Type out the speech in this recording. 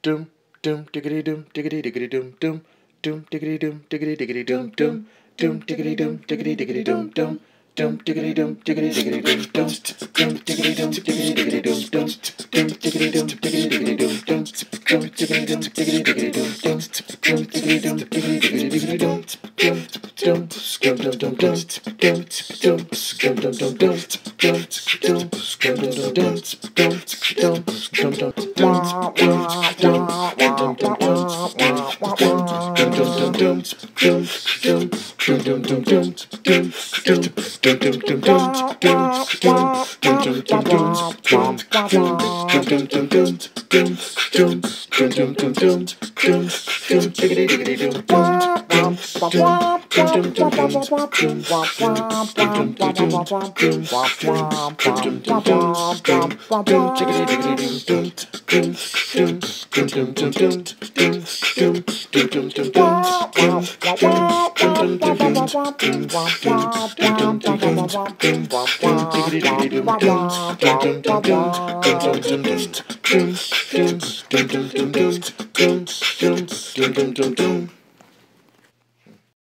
dum diggity dum diggity diggity dum dum dum diggity dum diggity diggity dum dum dum diggity dum diggity diggity dum dum dum diggity dum diggity diggity dum dum dum diggity dum diggity diggity dum dum dum diggity dum diggity diggity dum dum dum diggity dum diggity diggity dum dum dum diggity dum diggity diggity diggity dum dum dum scum dum dum dum dum dum scum dum dum dum dum dum scum dum dum dum dum dum scum dum dum dum